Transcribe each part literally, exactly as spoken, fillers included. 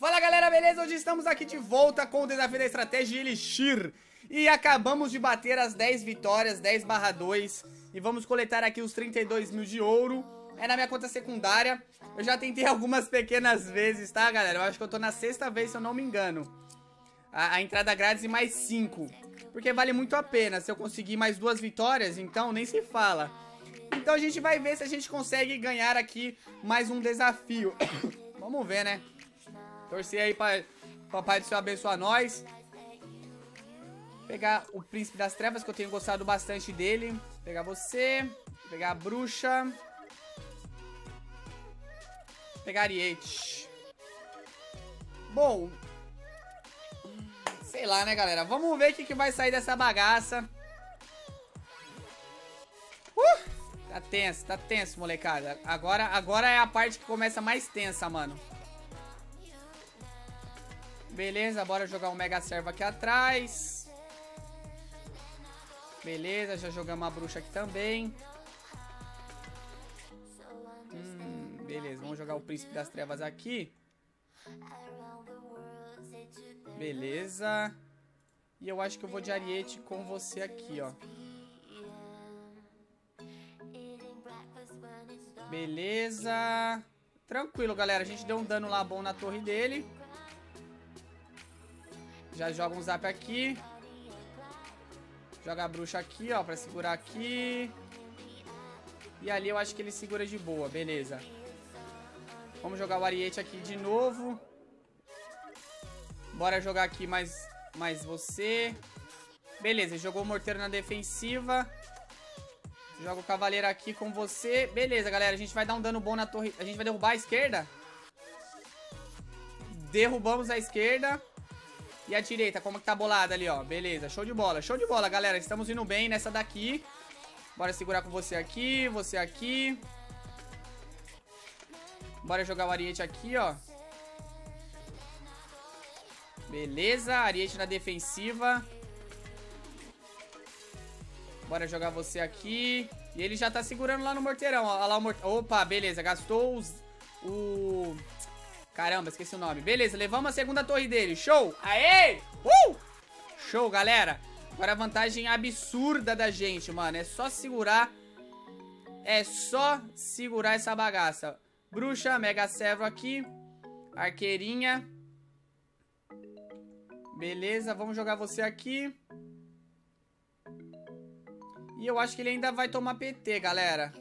Fala galera, beleza? Hoje estamos aqui de volta com o desafio da estratégia Elixir. E acabamos de bater as dez vitórias, dez barra dois. E vamos coletar aqui os trinta e dois mil de ouro. É na minha conta secundária. Eu já tentei algumas pequenas vezes, tá galera? Eu acho que eu tô na sexta vez, se eu não me engano. A, a entrada grátis e mais cinco. Porque vale muito a pena. Se eu conseguir mais duas vitórias, então nem se fala. Então a gente vai ver se a gente consegue ganhar aqui mais um desafio. Vamos ver, né? Torcer aí pra Papai do Céu abençoar nós. Pegar o Príncipe das Trevas, que eu tenho gostado bastante dele. Pegar você. Pegar a Bruxa. Pegar Ariete. Bom. Sei lá, né, galera? Vamos ver o que, que vai sair dessa bagaça. Uh! Tá tenso, tá tenso, molecada. Agora, agora é a parte que começa mais tensa, mano. Beleza, bora jogar um Mega Servo aqui atrás. Beleza, já jogamos a bruxa aqui também. Hum, beleza, vamos jogar o Príncipe das Trevas aqui. Beleza. E eu acho que eu vou de Ariete com você aqui, ó. Beleza. Tranquilo, galera. A gente deu um dano lá bom na torre dele. Já joga um zap aqui. Joga a bruxa aqui, ó, pra segurar aqui. E ali eu acho que ele segura de boa, beleza. Vamos jogar o Ariete aqui de novo. Bora jogar aqui mais, mais você. Beleza, jogou o morteiro na defensiva. Joga o cavaleiro aqui com você. Beleza, galera, a gente vai dar um dano bom na torre. A gente vai derrubar a esquerda. Derrubamos a esquerda. E a direita, como que tá bolada ali, ó. Beleza, show de bola, show de bola, galera. Estamos indo bem nessa daqui. Bora segurar com você aqui, você aqui. Bora jogar o Ariete aqui, ó. Beleza, Ariete na defensiva. Bora jogar você aqui. E ele já tá segurando lá no morteirão, ó. Olha lá o morteirão. Opa, beleza, gastou os... O... Caramba, esqueci o nome. Beleza, levamos a segunda torre dele. Show! Aê! Uh! Show, galera. Agora a vantagem absurda da gente, mano. É só segurar. É só segurar essa bagaça. Bruxa, Mega Servo aqui. Arqueirinha. Beleza, vamos jogar você aqui. E eu acho que ele ainda vai tomar P T, galera.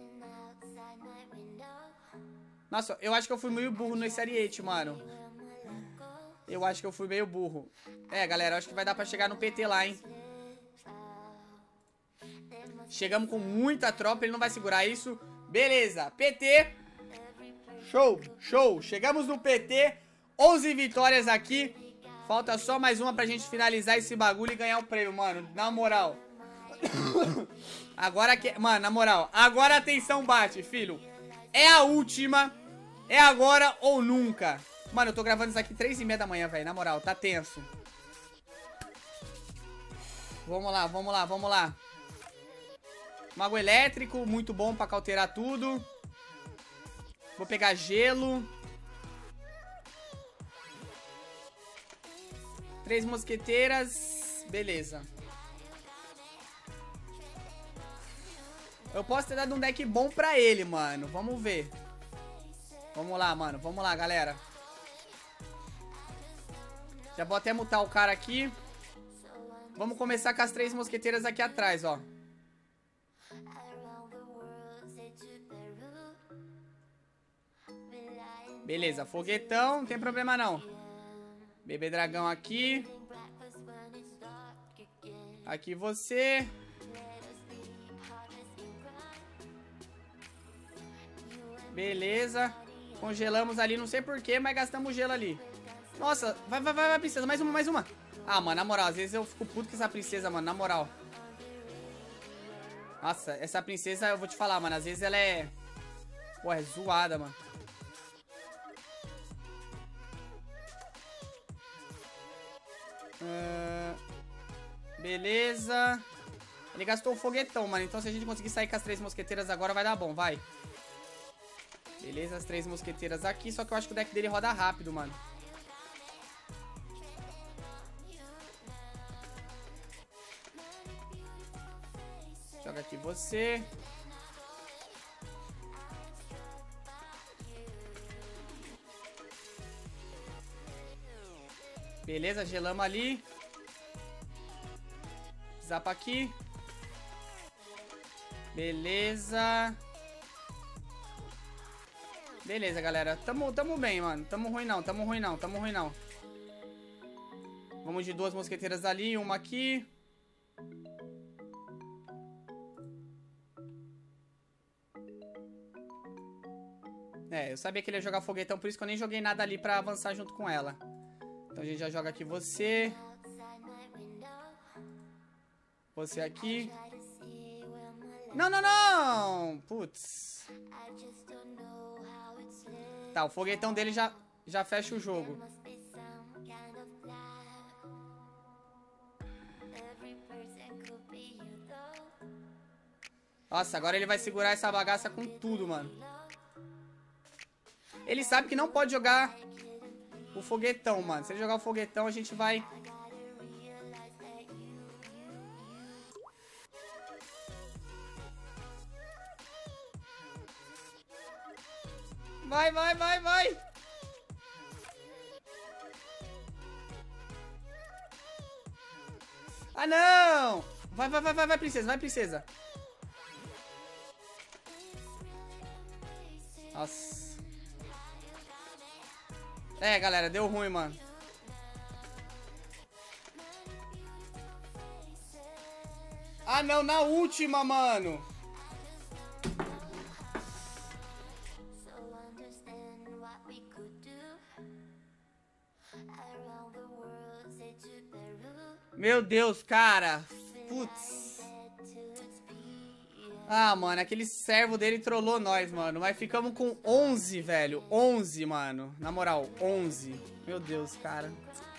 Nossa, eu acho que eu fui meio burro nesse Ariete, mano. Eu acho que eu fui meio burro. É, galera, eu acho que vai dar pra chegar no P T lá, hein. Chegamos com muita tropa, ele não vai segurar isso. Beleza, P T. Show, show. Chegamos no P T. onze vitórias aqui. Falta só mais uma pra gente finalizar esse bagulho e ganhar o prêmio, mano. Na moral. Agora que... Mano, na moral. Agora a atenção bate, filho. É a última. É agora ou nunca. Mano, eu tô gravando isso aqui três e meia da manhã, velho. Na moral, tá tenso. Vamos lá, vamos lá, vamos lá. Mago elétrico, muito bom pra cauterar tudo. Vou pegar gelo. Três mosqueteiras. Beleza. Eu posso ter dado um deck bom pra ele, mano. Vamos ver. Vamos lá, mano. Vamos lá, galera. Já vou até mutar o cara aqui. Vamos começar com as três mosqueteiras aqui atrás, ó. Beleza, foguetão. Não tem problema, não. Bebê dragão aqui. Aqui você. Beleza. Congelamos ali, não sei porquê, mas gastamos gelo ali. Nossa, vai, vai, vai, vai, princesa. Mais uma, mais uma. Ah, mano, na moral, às vezes eu fico puto com essa princesa, mano, na moral. Nossa, essa princesa, eu vou te falar, mano, às vezes ela é... Pô, é zoada, mano. Uh... Beleza. Ele gastou o foguetão, mano. Então se a gente conseguir sair com as três mosqueteiras agora, vai dar bom, vai. Beleza, as três mosqueteiras aqui. Só que eu acho que o deck dele roda rápido, mano. Joga aqui você. Beleza, gelamos ali. Zapa aqui. Beleza. Beleza, galera. Tamo, tamo bem, mano. Tamo ruim não, tamo ruim não, tamo ruim não. Vamos de duas mosqueteiras ali, uma aqui. É, eu sabia que ele ia jogar foguetão, por isso que eu nem joguei nada ali pra avançar junto com ela. Então a gente já joga aqui você. Você aqui. Não, não, não! Putz. Tá, o foguetão dele já, já fecha o jogo. Nossa, agora ele vai segurar essa bagaça com tudo, mano. Ele sabe que não pode jogar o foguetão, mano. Se ele jogar o foguetão, a gente vai... Vai, vai, vai, vai! Ah, não! Vai, vai, vai, vai, vai, princesa, vai, princesa. Nossa. É, galera, deu ruim, mano. Ah, não, na última, mano. Meu Deus, cara. Putz. Ah, mano, aquele servo dele trollou nós, mano. Mas ficamos com onze, velho. onze, mano. Na moral, onze. Meu Deus, cara.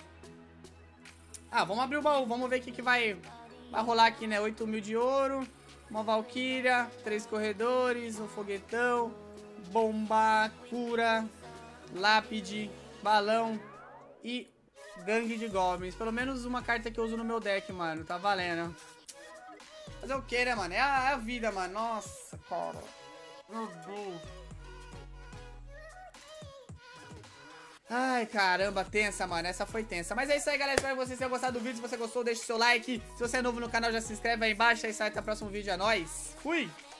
Ah, vamos abrir o baú. Vamos ver o que, que vai, vai rolar aqui, né? oito mil de ouro. Uma valquíria. Três corredores. Um foguetão. Bomba. Cura. Lápide. Balão. E gangue de goblins. Pelo menos uma carta que eu uso no meu deck, mano. Tá valendo. Fazer o que, né, mano? É a, é a vida, mano. Nossa, cara. Meu Deus. Ai, caramba, tensa, mano. Essa foi tensa. Mas é isso aí, galera. Espero que vocês tenham gostado do vídeo. Se você gostou, deixa o seu like. Se você é novo no canal, já se inscreve aí embaixo. É isso aí, até o próximo vídeo. É nóis. Fui!